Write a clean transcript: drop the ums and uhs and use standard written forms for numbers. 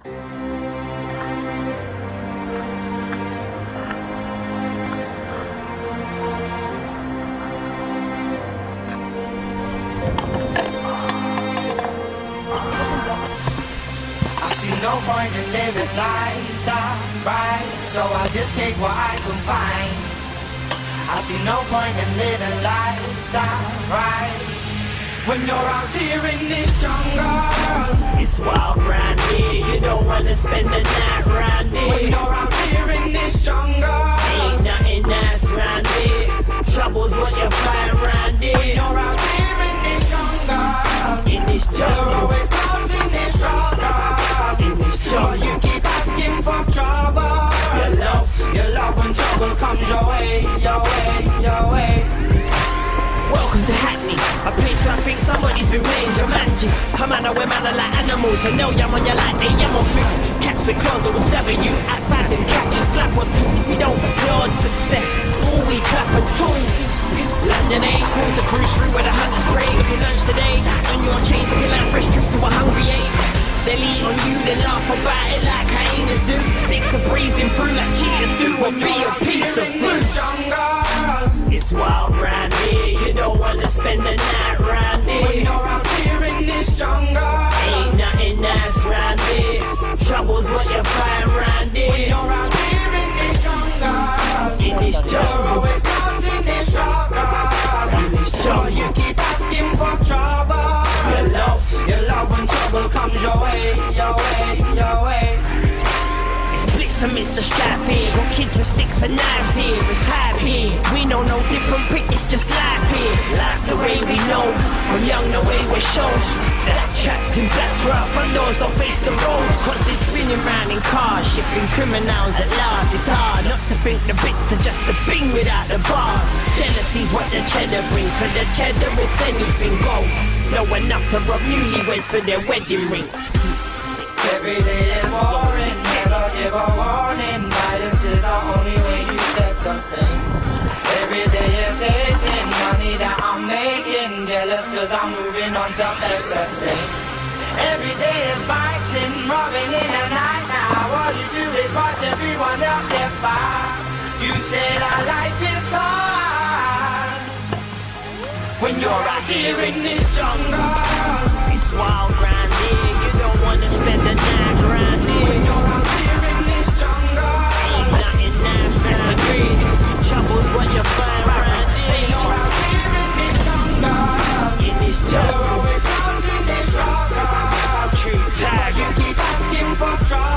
No point in living lifestyle, right? So I just take what I can find. I see no point in living lifestyle, right? When you're out here in this jungle, it's wild round here, you don't wanna spend the night round here. when you're out here in this jungle, ain't nothing nice round here. Trouble's what you find round here. when you're out here in this jungle, in this you're jungle, always causing this trouble. in this But jungle, you keep asking for trouble. Your love when trouble comes your way, your way, your way. welcome to Hackney, a place where I think somebody's been playing Jumanji. A man where man are like animals, and no yam on you like they yam on food. Cats with claws that will stabbing you, act bad and catch a slap or two. We don't applaud success, all we clap and tune. London ain't cool to cruise through where the hunters spray. Looking lunch today, on your chains looking like fresh fruit to a hungry ape. They lean on you, they laugh about it like hyenas do. Stick to breezing through like cheaters do, or be a piece of fruit. It's wild round here, you don't wanna spend the night round When here. you're out here in this jungle, Ain't nothing nice round here. Trouble's what you find round when here. you're out here in this jungle, In this you're jungle, always causing this trouble. in this But jungle, you keep asking for trouble. Your love when trouble comes your way, your way, your way. it's blitz amidst the strife here. Got kids with sticks and knives here. It's hype here. We know no different, prick, it's just life here. Life the way we know. From young the way we're shown. Slap trapped in flats where our front doors don't face the roads. Constant spinning round in cars, shipping criminals at large. It's hard not to think the bits are just a thing without the bars. Jealousy's what the cheddar brings. For the cheddar it's anything goes. Know enough to rob newlyweds for their wedding rings. Every day is boring, never give a warning. Guidance is the only way you set something. Every day is hating, money that I'm making. Jealous cause I'm moving on self-accepting. Every day is fighting, rubbing in the night now. All you do is watch everyone else get by. You said our life is hard. When you're out here in this jungle, It's wild round here, you don't wanna spend the night round when here. you're out here in this jungle, Ain't nothing nice round here. Trouble's what you find round when you're here. out here in this jungle, In this you're jungle, always causing this trouble. true But tiger. you keep asking for trouble.